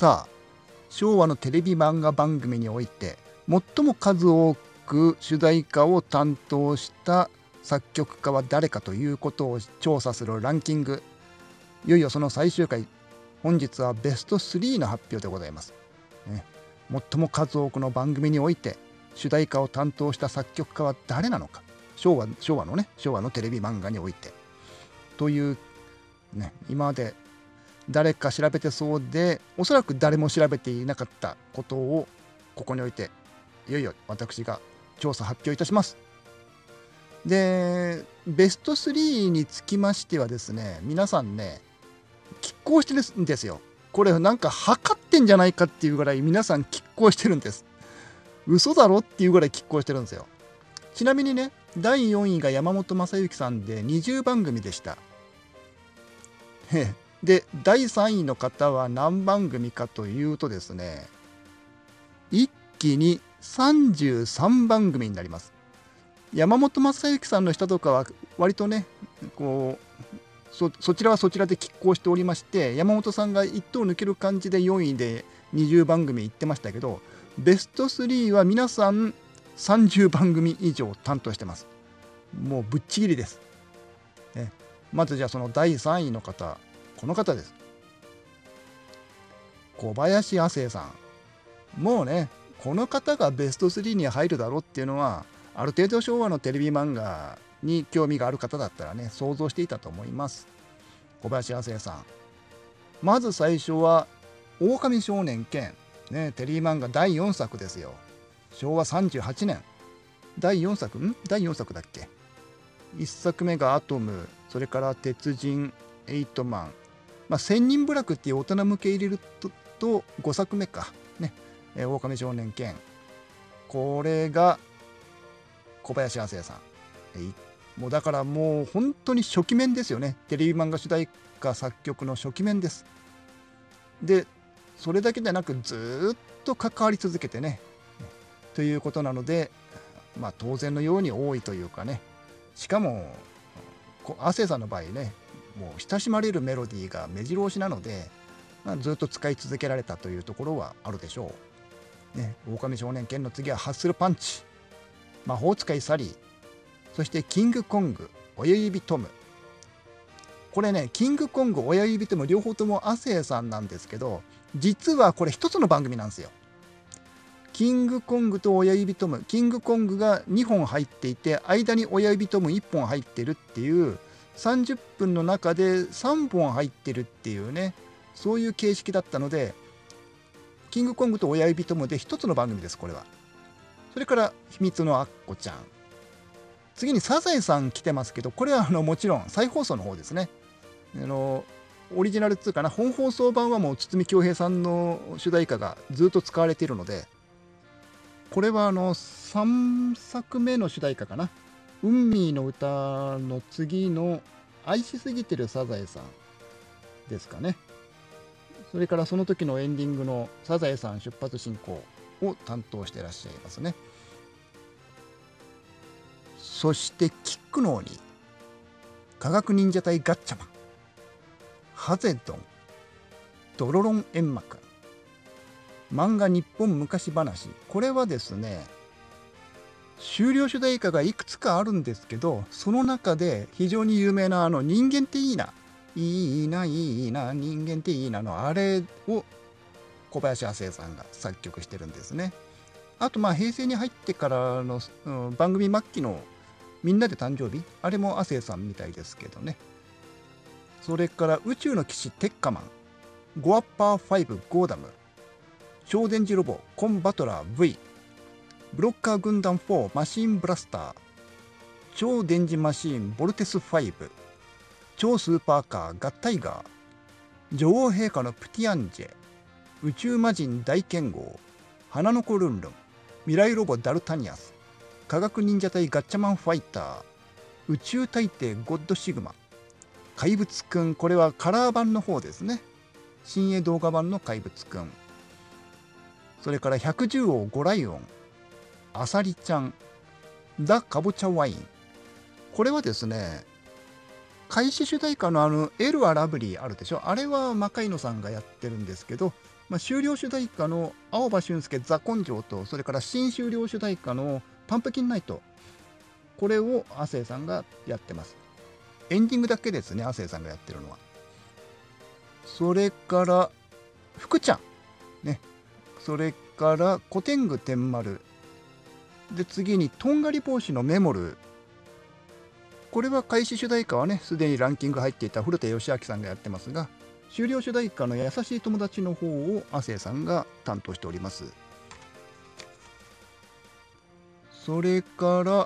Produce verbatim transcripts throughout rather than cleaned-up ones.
さあ、昭和のテレビ漫画番組において最も数多く主題歌を担当した作曲家は誰かということを調査するランキング。いよいよその最終回、本日はベストスリーの発表でございます、ね、最も数多くの番組において主題歌を担当した作曲家は誰なのか。昭和、昭和のね、昭和のテレビ漫画においてという、ね、今まで誰か調べてそうでおそらく誰も調べていなかったことをここにおいていよいよ私が調査発表いたします。でベストスリーにつきましてはですね、皆さんね拮抗してるんですよ。これなんか測ってんじゃないかっていうぐらい皆さん拮抗してるんです。嘘だろっていうぐらい拮抗してるんですよ。ちなみにね、だいよんいが山本昌之さんでにじゅうばんぐみでした。でだいさんいの方は何番組かというとですね、一気にさんじゅうさんばんぐみになります。山本昌之さんの人とかは割とねこう そ, そちらはそちらで拮抗しておりまして、山本さんが一等抜ける感じでよんいでにじゅうばんぐみ行ってましたけど、ベストスリーは皆さんさんじゅうばんぐみ以上担当してます。もうぶっちぎりです、ね、まずじゃあそのだいさんいの方、この方です。小林亜生さん。もうねこの方がベストスリーに入るだろうっていうのはある程度昭和のテレビ漫画に興味がある方だったらね想像していたと思います。小林亜生さん、まず最初は狼少年剣、ね、テレビ漫画だいよんさくですよ。しょうわさんじゅうはちねんだいよんさくんだいよんさくだっけ。いっさくめがアトム、それから鉄人、エイトマン、まあ、千人部落っていう大人向け入れる と, とごさくめかね、えー、狼少年剣、これが小林亜生さん、えー、もうだからもう本当に初期面ですよね。テレビ漫画主題歌作曲の初期面です。でそれだけでなくずっと関わり続けてねということなので、まあ当然のように多いというかね、しかも亜生さんの場合ね、もう親しまれるメロディーが目白押しなので、まあ、ずっと使い続けられたというところはあるでしょう。ね、狼少年剣の次はハッスルパンチ、魔法使いサリー、そしてキングコング、親指トム。これね、キングコング、親指トム両方とも亜生さんなんですけど、実はこれ一つの番組なんですよ。キングコングと親指トム、キングコングがにほん入っていて、間に親指トムいっぽん入ってるっていう、さんじゅっぷんの中でさんぼん入ってるっていうね、そういう形式だったので、キングコングと親指トムで一つの番組です、これは。それから秘密のアッコちゃん、次にサザエさん来てますけど、これはあのもちろん再放送の方ですね。あのオリジナルっつうかな、本放送版はもう堤恭平さんの主題歌がずっと使われているので、これはあのさんさくめの主題歌かな。ウンミーの歌の次の愛しすぎてるサザエさんですかね。それからその時のエンディングのサザエさん出発進行を担当していらっしゃいますね。そしてキックの鬼、科学忍者隊ガッチャマン、ハゼドン、ドロロンエンマくん、漫画日本昔話。これはですね、終了主題歌がいくつかあるんですけど、その中で非常に有名なあの人間っていいな、いいないいな、人間っていいなのあれを小林亜生さんが作曲してるんですね。あとまあ平成に入ってからの、うん、番組末期のみんなで誕生日、あれも亜生さんみたいですけどね。それから宇宙の騎士テッカマン、ゴアッパーファイブゴーダム、超電磁ロボコンバトラー V、 ブロッカー軍団フォーマシンブラスター、超電磁マシーンボルテスファイブ、超スーパーカーガッタイガー、女王陛下のプティアンジェ、宇宙魔人大剣豪、花の子ルンルン、未来ロボダルタニアス、科学忍者隊ガッチャマンファイター、宇宙大帝ゴッドシグマ、怪物くん、これはカラー版の方ですね。新鋭動画版の怪物くん。それから百獣王ゴライオン、あさりちゃん、ザ・かぼちゃワイン。これはですね、開始主題歌のあのエル・ア・ラブリーあるでしょ。あれは魔界野さんがやってるんですけど、 まあ、終了主題歌の青葉俊介ザ・根性と、それから新終了主題歌のパンプキンナイト、これを亜生さんがやってます。エンディングだけですね、亜生さんがやってるのは。それから福ちゃんね、それから古天狗天丸で、次にとんがり帽子のメモル、これは開始主題歌はねすでにランキング入っていた古田義明さんがやってますが、終了主題歌の優しい友達の方を亜生さんが担当しております。それから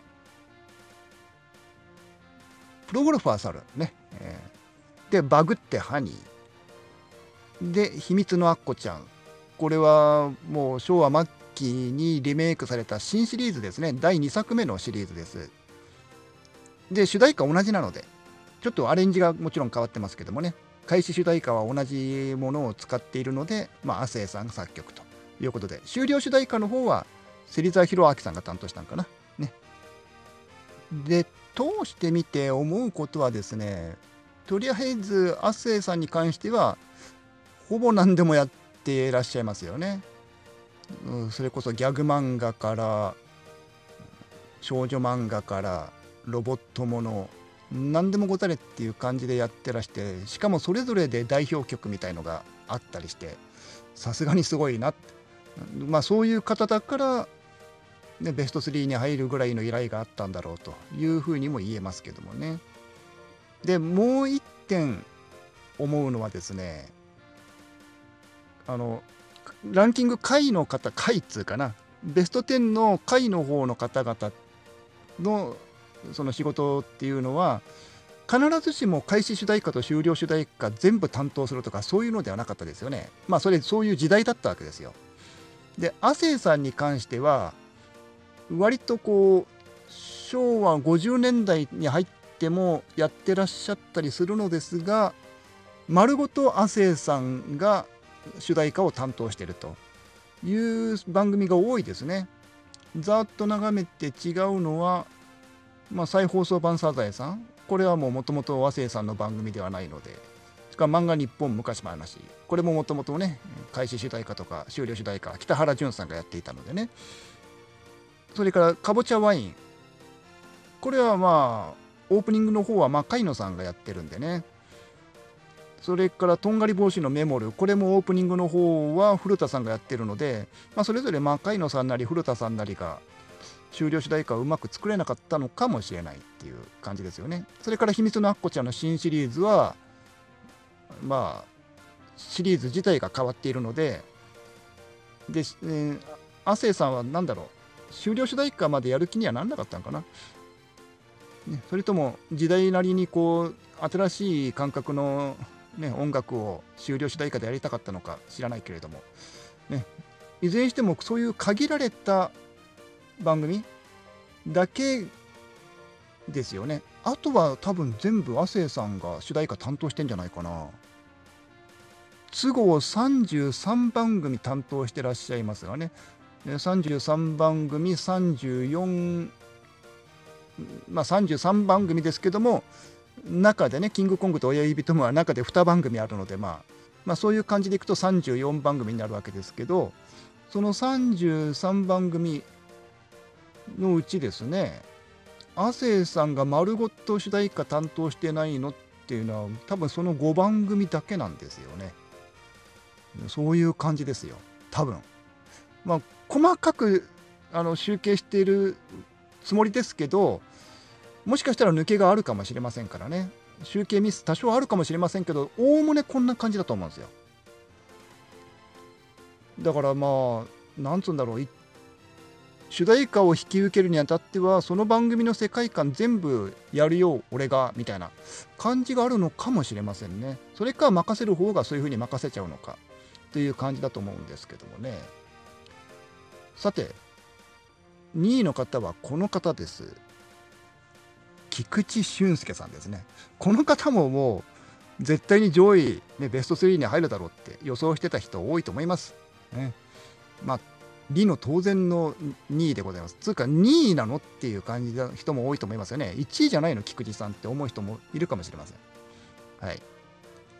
プロゴルファー猿ね、えー、でバグってハニーで秘密のアッコちゃん、これはもう昭和末期にリメイクされた新シリーズですね。だいにさくめのシリーズです。で主題歌同じなのでちょっとアレンジがもちろん変わってますけどもね、開始主題歌は同じものを使っているので、まあ、亜生さん作曲ということで、終了主題歌の方は芹沢宏明さんが担当したんかな。ね、で、通してみて思うことはですね、とりあえず亜生さんに関しては、ほぼ何でもやっていらっしゃいますよね。うん、それこそギャグ漫画から、少女漫画から、ロボットもの、何でもござれっていう感じでやってらして、しかもそれぞれで代表曲みたいのがあったりして、さすがにすごいなって、まあそういう方だから、ね、ベストスリーに入るぐらいの依頼があったんだろうというふうにも言えますけどもね。でもう一点思うのはですね、あのランキング下位の方、下位っつうかな、ベストじゅうの下位の方の方々のその仕事っていうのは必ずしも開始主題歌と終了主題歌全部担当するとかそういうのではなかったですよね。まあそれそういう時代だったわけですよ。で亜生さんに関しては割とこう昭和ごじゅうねんだいに入ってもやってらっしゃったりするのですが、丸ごと亜生さんが主題歌を担当しているという番組が多いですね。ざーっと眺めて違うのは、まあ、再放送版サザエさん、これはもうもともと亜生さんの番組ではないので、しかも漫画日本昔話、これももともとね開始主題歌とか終了主題歌北原淳さんがやっていたのでね。それからかぼちゃワイン、これはまあオープニングの方はまあ海野さんがやってるんでね。それからとんがり帽子のメモル、これもオープニングの方は古田さんがやってるので、まあ、それぞれまあ海野さんなり古田さんなりが終了主題歌をうまく作れなかったのかもしれないっていう感じですよね。それから秘密のアッコちゃんの新シリーズはまあシリーズ自体が変わっているので、で、えー、亜生さんは何だろう、終了主題歌までやる気にはなんなかったのかな、ね、それとも時代なりにこう新しい感覚の、ね、音楽を終了主題歌でやりたかったのか知らないけれども、ね、いずれにしてもそういう限られた番組だけですよね。あとは多分全部亜生さんが主題歌担当してんじゃないかな。都合さんじゅうさんばん組担当してらっしゃいますがね、さんじゅうさんばん組さんじゅうよん、まあさんじゅうさんばん組ですけども、中でねキングコングと親指ともは中でにばん組あるので、まあ、まあそういう感じでいくとさんじゅうよんばん組になるわけですけど、そのさんじゅうさんばん組のうちですね、亜生さんが丸ごと主題歌担当してないのっていうのは多分そのごばん組だけなんですよね。そういう感じですよ多分。まあ細かくあの集計しているつもりですけど、もしかしたら抜けがあるかもしれませんからね、集計ミス多少あるかもしれませんけど、おおむねこんな感じだと思うんですよ。だからまあなんつうんだろう、主題歌を引き受けるにあたってはその番組の世界観全部やるよ俺がみたいな感じがあるのかもしれませんね。それか任せる方がそういう風に任せちゃうのかという感じだと思うんですけどもね。さてにいの方はこの方です。菊池俊介さんですね。この方ももう絶対に上位、ね、ベストスリーに入るだろうって予想してた人多いと思います。ね、まあ理の当然のにいでございます。つうかにいなのっていう感じの人も多いと思いますよね。いちいじゃないの菊池さんって思う人もいるかもしれません。はい。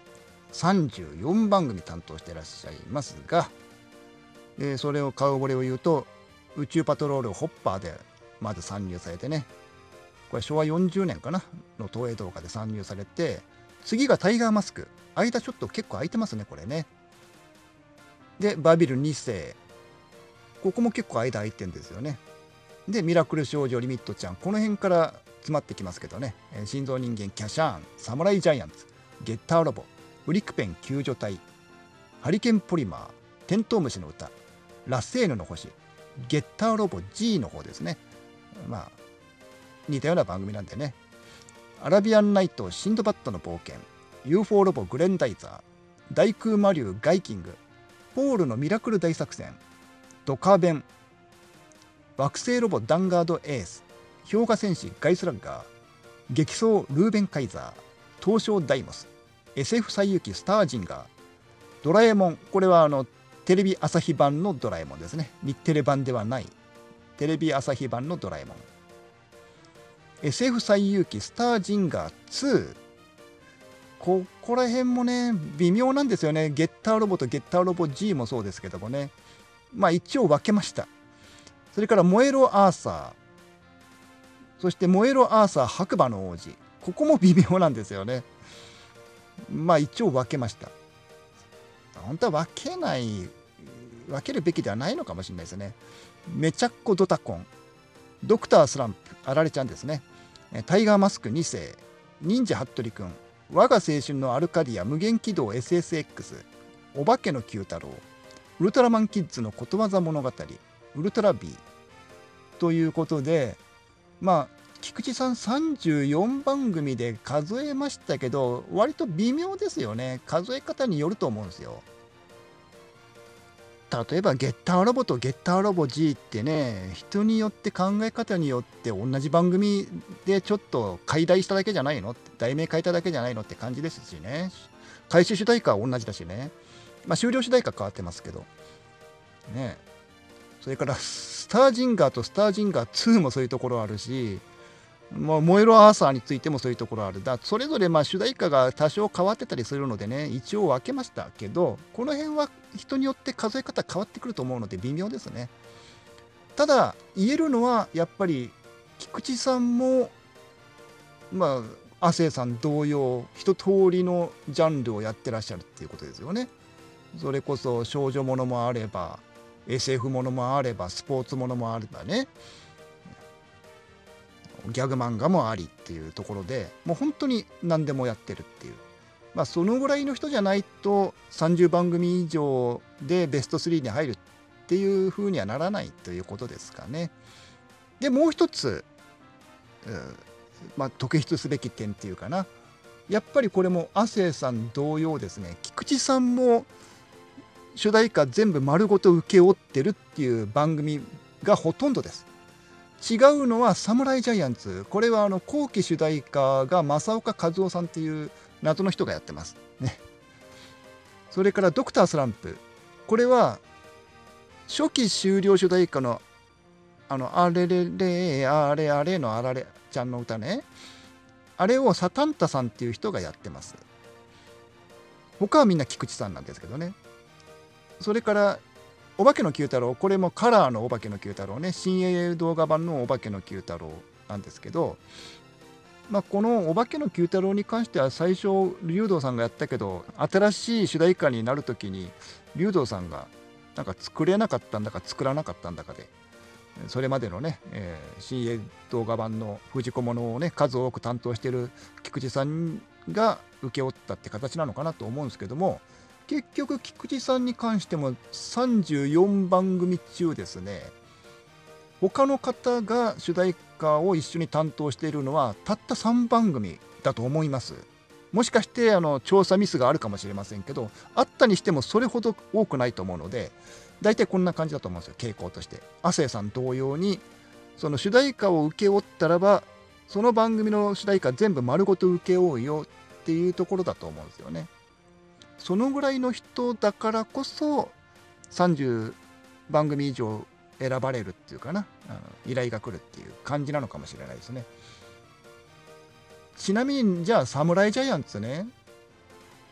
さんじゅうよんばんぐみ担当していらっしゃいますが、えーそれを顔ぶれを言うと、宇宙パトロールホッパーでまず参入されてね、これしょわよんじゅうねんかなの東映動画で参入されて、次がタイガーマスク、間ちょっと結構空いてますねこれね。でバビルに世、ここも結構間空いてんですよね。でミラクル少女リミットちゃん、この辺から詰まってきますけどね、えー心臓人間キャシャーン、サムライジャイアンツ、ゲッターロボ、ウリクペン救助隊、ハリケーンポリマー、テントウムシの歌、ラッセーヌの星、ゲッターロボ ジー の方ですね。まあ似たような番組なんでね。アラビアンナイト、シンドバッドの冒険、 ユーフォー ロボグレンダイザー、大空魔竜ガイキング、ポールのミラクル大作戦、ドカベン、惑星ロボダンガードエース、氷河戦士ガイスラッガー、激走ルーベンカイザー、東証ダイモス、 エスエフ 最遊記スタージンガー、ドラえもん、これはあのテレビ朝日版のドラえもんですね。日テレ版ではないテレビ朝日版のドラえもん、 エスエフ 最遊記スタージンガーツー、ここら辺もね微妙なんですよね。ゲッターロボとゲッターロボ ジー もそうですけどもね、まあ一応分けました。それから燃えろアーサー、そして燃えろアーサー白馬の王子、ここも微妙なんですよね。まあ一応分けました。本当は分けない分けるべきではないのかもしれないですね。めちゃっこドタコン、ドクタースランプ、あられちゃんですね、タイガーマスクに世、忍者ハットリくん、我が青春のアルカディア無限軌道 エスエスエックス、お化けの九太郎、ウルトラマンキッズのことわざ物語、ウルトラ ビー ということで、まあ菊池さんさんじゅうよんばんぐみで数えましたけど、割と微妙ですよね。数え方によると思うんですよ。例えばゲッターロボとゲッターロボ ジー ってね、人によって考え方によって同じ番組でちょっと改題しただけじゃないのって、題名変えただけじゃないのって感じですしね。開始主題歌は同じだしね。まあ終了主題歌変わってますけどね。それからスタージンガーとスタージンガーツーもそういうところあるし、もう燃えろアーサーについてもそういうところある。だそれぞれまあ主題歌が多少変わってたりするのでね、一応分けましたけど、この辺は人によって数え方変わってくると思うので微妙ですね。ただ言えるのはやっぱり菊池さんもまあ亜生さん同様一通りのジャンルをやってらっしゃるっていうことですよね。それこそ少女ものもあれば エスエフ ものもあればスポーツものもあればね、ギャグ漫画もありっていうところで、もう本当に何でもやってるっていう、まあそのぐらいの人じゃないとさんじゅうばんぐみ以上でベストスリーに入るっていう風にはならないということですかね。でもう一つ、うんまあ、特筆すべき点っていうかな、やっぱりこれも亜生さん同様ですね、菊池さんも主題歌全部丸ごと請け負ってるっていう番組がほとんどです。違うのはサムライジャイアンツ、これはあの後期主題歌が正岡和夫さんっていう謎の人がやってますね。それからドクタースランプ、これは初期終了主題歌のあのあれれれあれあれのあられちゃんの歌ね、あれをサタンタさんっていう人がやってます。他はみんな菊池さんなんですけどね。それからお化けの九太郎、これもカラーのお化けの九太郎ね、新鋭動画版のお化けの九太郎なんですけど、まあ、このお化けの九太郎に関しては最初竜道さんがやったけど、新しい主題歌になるときに竜道さんがなんか作れなかったんだか作らなかったんだかで、それまでのね、えー、新鋭動画版の藤子ものをね数多く担当している菊池さんが請け負ったって形なのかなと思うんですけども、結局菊池さんに関してもさんじゅうよんばんぐみ中ですね、他の方が主題歌を一緒に担当しているのはたったさんばんぐみだと思います。もしかしてあの調査ミスがあるかもしれませんけど、あったにしてもそれほど多くないと思うので、大体こんな感じだと思うんですよ、傾向として。亜生さん同様にその主題歌を請け負ったらば、その番組の主題歌全部丸ごと請け負うよっていうところだと思うんですよね。そのぐらいの人だからこそさんじゅうばんぐみ以上選ばれるっていうかな、依頼が来るっていう感じなのかもしれないですね。ちなみにじゃあサムライジャイアンツね、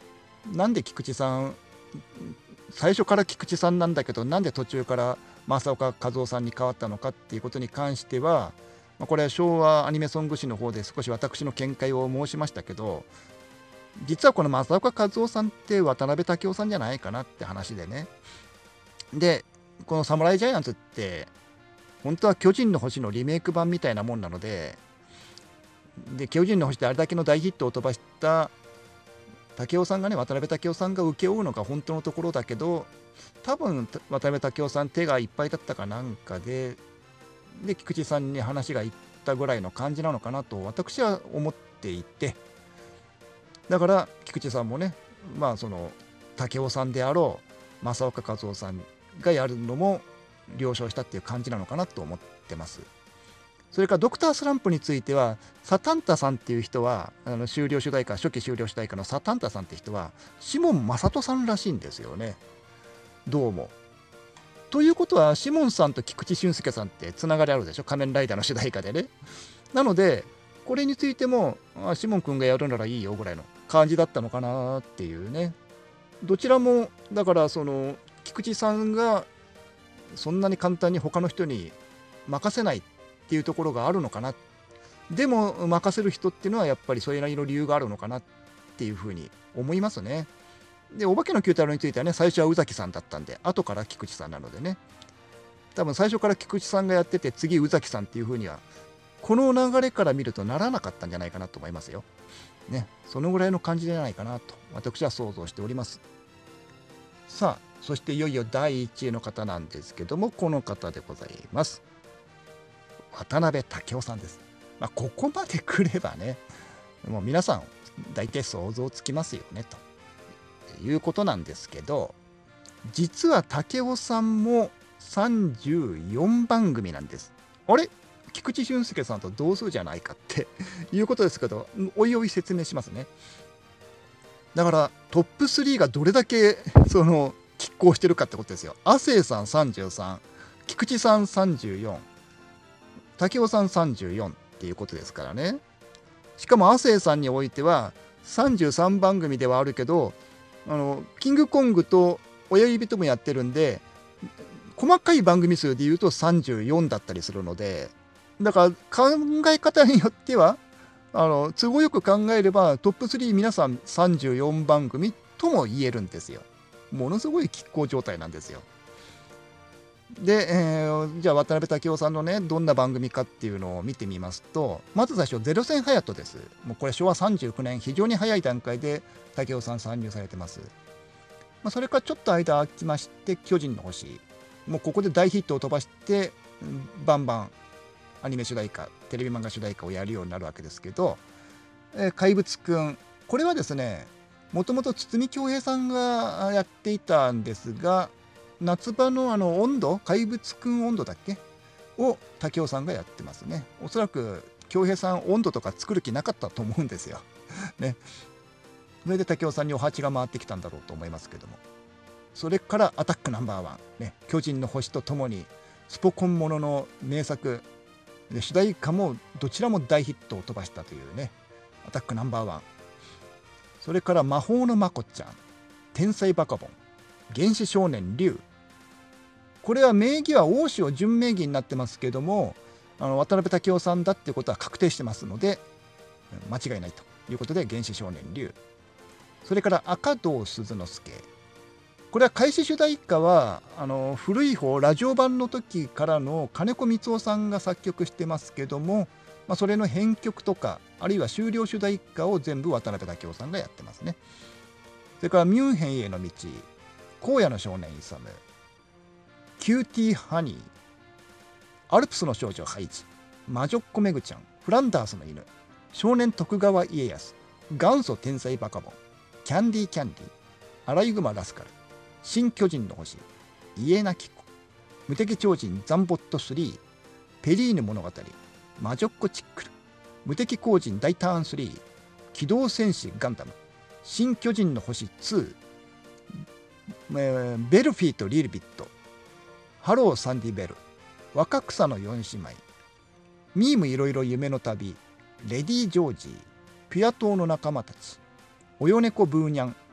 なんで菊池さん、最初から菊池さんなんだけど、なんで途中から正岡和夫さんに変わったのかっていうことに関しては、まあ、これは昭和アニメソング誌の方で少し私の見解を申しましたけど、実はこの正岡和夫さんって渡辺武雄さんじゃないかなって話でね。で、このサムライジャイアンツって本当は巨人の星のリメイク版みたいなもんなので、で巨人の星であれだけの大ヒットを飛ばした武雄さんがね、渡辺武雄さんが請け負うのが本当のところだけど、多分渡辺武雄さん手がいっぱいだったかなんかで、で菊池さんに話がいったぐらいの感じなのかなと私は思っていて、だから菊池さんもね、まあその武雄さんであろう正岡和夫さんがやるのも了承したっていう感じなのかなと思ってます。それからドクタースランプについては、サタンタさんっていう人は、あの終了主題歌、初期終了主題歌のサタンタさんって人は、シモン正人さんらしいんですよね。どうも。ということは、シモンさんと菊池俊介さんってつながりあるでしょ、仮面ライダーの主題歌でね。なので、これについても、あシモン君がやるならいいよぐらいの感じだったのかなっていうね。どちらも、だからその、菊池さんがそんなに簡単に他の人に任せないっていうところがあるのかな。でも任せる人っていうのはやっぱりそれなりの理由があるのかなっていうふうに思いますね。で、お化けの九太郎についてはね、最初は宇崎さんだったんで、後から菊池さんなのでね、多分最初から菊池さんがやってて、次宇崎さんっていうふうには、この流れから見るとならなかったんじゃないかなと思いますよ。ね、そのぐらいの感じじゃないかなと私は想像しております。さあ、そしていよいよだいいちいの方なんですけども、この方でございます。渡辺武雄さんです。まあ、ここまで来ればね、もう皆さん大体想像つきますよねということなんですけど、実は武雄さんもさんじゅうよんばん組なんです。あれ、菊池俊介さんと同数じゃないかっていうことですけど、おいおい説明しますね。だからトップスリーがどれだけその拮抗してるかってことですよ。亜生さんさんじゅうさん、菊池さんさんじゅうよん、武雄さんさんじゅうよんっていうことですからね。しかも亜生さんにおいてはさんじゅうさんばん組ではあるけど、あのキングコングと親指ともやってるんで、細かい番組数でいうとさんじゅうよんだったりするので、だから考え方によってはあの都合よく考えればトップスリー皆さんさんじゅうよんばん組とも言えるんですよ。ものすごい拮抗状態なんですよ。で、えー、じゃあ渡辺武雄さんのね、どんな番組かっていうのを見てみますと、まず最初ゼロ戦隼人です。もうこれしょわさんじゅうきゅうねん、非常に早い段階で武雄さん参入されてます。まあ、それからちょっと間空きまして巨人の星、もうここで大ヒットを飛ばしてバンバンアニメ主題歌、テレビ漫画主題歌をやるようになるわけですけど、えー、怪物くん、これはですね、もともと堤恭平さんがやっていたんですが、夏場のあの温度、怪物くん温度だっけを武雄さんがやってますね。おそらく恭平さん温度とか作る気なかったと思うんですよ。ね。それで武雄さんにお鉢が回ってきたんだろうと思いますけども。それからアタックナンバーワン、ね、巨人の星とともにスポコンものの名作で、主題歌もどちらも大ヒットを飛ばしたというね、アタックナンバーワン。それから魔法のまこちゃん、天才バカボン、原始少年龍。これは名義は大塩純名義になってますけども、あの渡辺武雄さんだってことは確定してますので間違いないということで原始少年龍。それから赤堂鈴之助、これは開始主題歌はあの古い方ラジオ版の時からの金子光雄さんが作曲してますけども、まあ、それの編曲とかあるいは終了主題歌を全部渡辺武雄さんがやってますね。それからミュンヘンへの道、荒野の少年イサム、キューティーハニー、アルプスの少女ハイジ、魔女っ子メグちゃん、フランダースの犬、少年徳川家康、元祖天才バカボン、キャンディーキャンディー、アライグマラスカル、新巨人の星、家なき子、無敵超人ザンボットスリー、ペリーヌ物語、魔女っ子チックル、無敵荒人大ターンスリー、機動戦士ガンダム、新巨人の星ツー、えー、ベルフィーとリルビット、ハローサンディベル、若草の四姉妹、ミームいろいろ夢の旅、レディー・ジョージー、ピュア島の仲間たち、およねこブーニャン、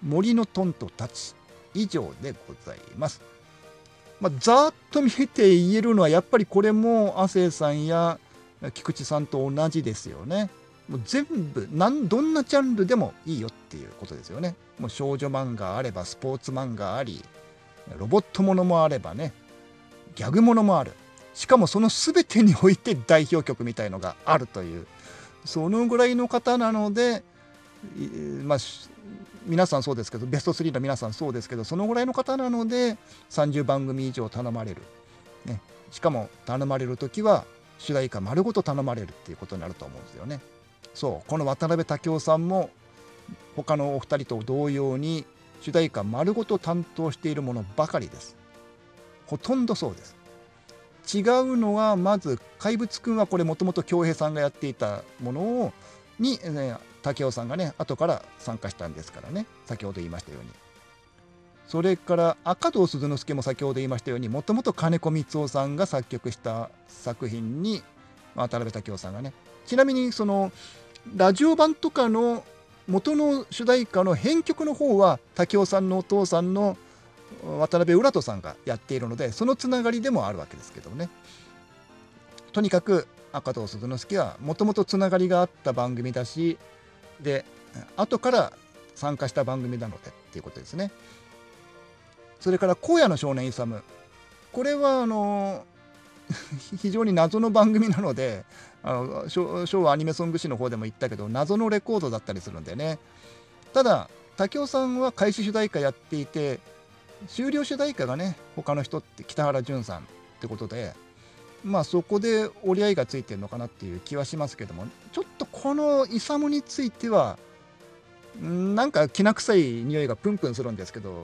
森のトントたち以上でございます。まあ、ざーっと見て言えるのはやっぱりこれも亜生さんや菊池さんと同じですよね。もう全部なんどんなジャンルでもいいよっていうことですよね。もう少女漫画あればスポーツ漫画あり、ロボットものもあればね、ギャグものもある。しかもその全てにおいて代表曲みたいのがあるという、そのぐらいの方なので、まあ皆さんそうですけど、ベストスリーの皆さんそうですけど、そのぐらいの方なのでさんじゅうばんぐみ以上頼まれる、ね、しかも頼まれる時は主題歌丸ごと頼まれるっていうことになると思うんですよね。そう、この渡辺武雄さんも他のお二人と同様に主題歌丸ごと担当しているものばかりです。ほとんどそうです。違うのはまず怪物くんはこれもともと恭平さんがやっていたものをに、ね、武雄さんがね後から参加したんですからね、先ほど言いましたように。それから赤堂鈴之助も先ほど言いましたように、もともと金子光雄さんが作曲した作品に渡辺武雄さんがね、ちなみにそのラジオ版とかの元の主題歌の編曲の方は武雄さんのお父さんの渡辺浦人さんがやっているので、そのつながりでもあるわけですけどね。とにかく赤堂鈴之助はもともとつながりがあった番組だし、で後から参加した番組なのでっていうことですね。それから荒野の少年勇、これはあの非常に謎の番組なので、あの昭和アニメソング誌の方でも言ったけど謎のレコードだったりするんでね。ただ武雄さんは開始主題歌やっていて、終了主題歌がね他の人って北原淳さんってことで、まあそこで折り合いがついてるのかなっていう気はしますけども、ちょっとこの勇についてはなんかきな臭い匂いがプンプンするんですけど、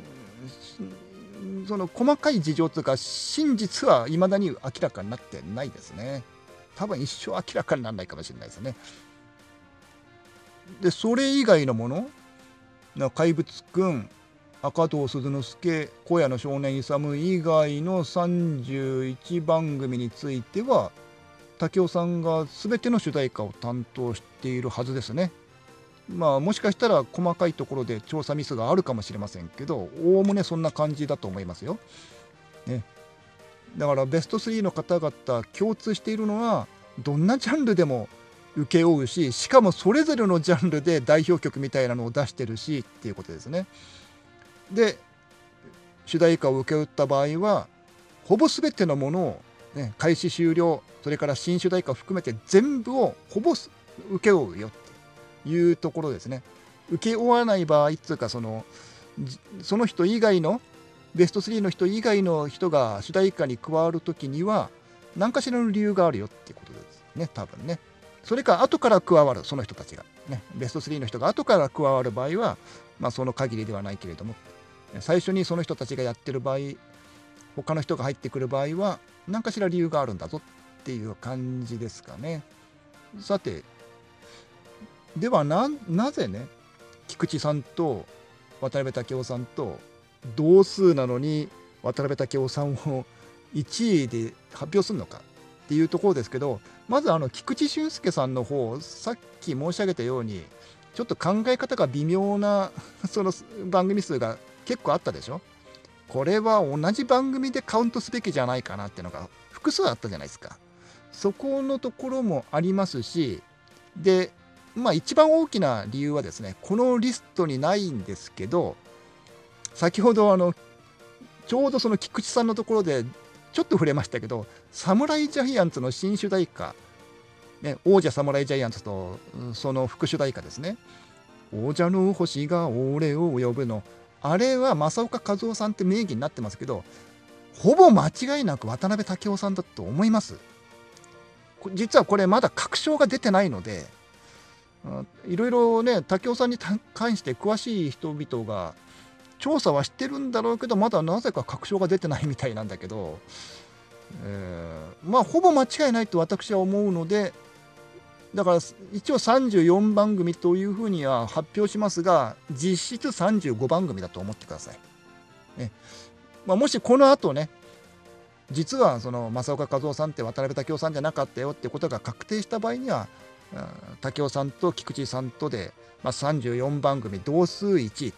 その細かい事情というか真実はいまだに明らかになってないですね。多分一生明らかにならないかもしれないですね。でそれ以外のもの、怪物くん、赤堂鈴之助、荒野の少年勇以外のさんじゅういちばんぐみについては武雄さんが全ての主題歌を担当しているはずですね。まあもしかしたら細かいところで調査ミスがあるかもしれませんけど、おおむねそんな感じだと思いますよ。ね、だからベストスリーの方々共通しているのは、どんなジャンルでも請け負うし、しかもそれぞれのジャンルで代表曲みたいなのを出してるしっていうことですね。で主題歌を請け負った場合はほぼ全てのものを、ね、開始終了、それから新主題歌を含めて全部をほぼ請け負うよっていうところですね。請け負わない場合っていうか、そのその人以外のベストスリーの人以外の人が主題歌に加わるときには何かしらの理由があるよっていうことですね、多分ね。それか後から加わるその人たちが、ね、ベストスリーの人が後から加わる場合は、まあ、その限りではないけれども、最初にその人たちがやってる場合、他の人が入ってくる場合は何かしら理由があるんだぞっていう感じですかね。さてでは な, なぜね菊池さんと渡辺武雄さんと同数なのに渡辺武雄さんをいちいで発表するのかっていうところですけど、まずあの菊池俊介さんの方、さっき申し上げたようにちょっと考え方が微妙なその番組数が結構あったでしょ。これは同じ番組でカウントすべきじゃないかなっていうのが複数あったじゃないですか。そこのところもありますし、でまあ一番大きな理由はですね、このリストにないんですけど、先ほどあのちょうどその菊池さんのところでちょっと触れましたけど、サムライジャイアンツの新主題歌、ね、王者サムライジャイアンツとその副主題歌ですね、王者の星が俺を呼ぶの、あれは正岡和夫さんって名義になってますけど、ほぼ間違いなく渡辺武雄さんだと思います。実はこれまだ確証が出てないので、いろいろね武雄さんに関して詳しい人々が調査はしてるんだろうけど、まだなぜか確証が出てないみたいなんだけど、えー、まあほぼ間違いないと私は思うので、だから一応さんじゅうよんばんぐみというふうには発表しますが、実質さんじゅうごばんぐみだと思ってください。ね、まあ、もしこの後ね、実はその正岡和夫さんって渡辺武雄さんじゃなかったよってことが確定した場合には、武雄さんと菊池さんとで、まあ、さんじゅうよんばんぐみ同数いちいと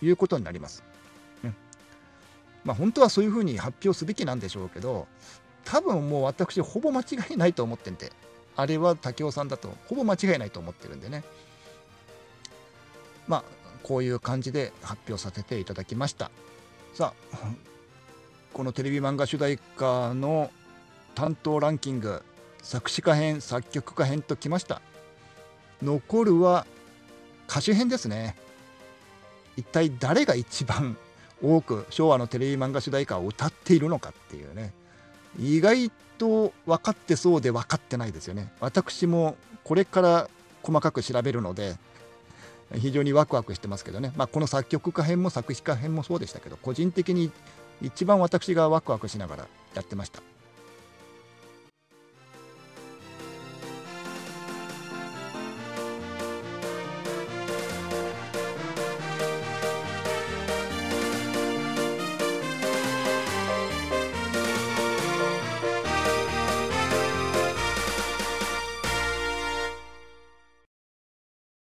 いうことになります。うん。まあ本当はそういうふうに発表すべきなんでしょうけど、多分もう私ほぼ間違いないと思ってんで、あれは武雄さんだとほぼ間違いないと思ってるんでね。まあこういう感じで発表させていただきました。さあ、このテレビ漫画主題歌の担当ランキング、作詞家編、作曲家編ときました。残るは歌手編ですね。一体誰が一番多く昭和のテレビ漫画主題歌を歌っているのかっていうね。意外と分かってそうで分かってないですよね。私もこれから細かく調べるので、非常にワクワクしてますけどね。まあこの作曲家編も作詞家編もそうでしたけど、個人的に一番私がワクワクしながらやってました。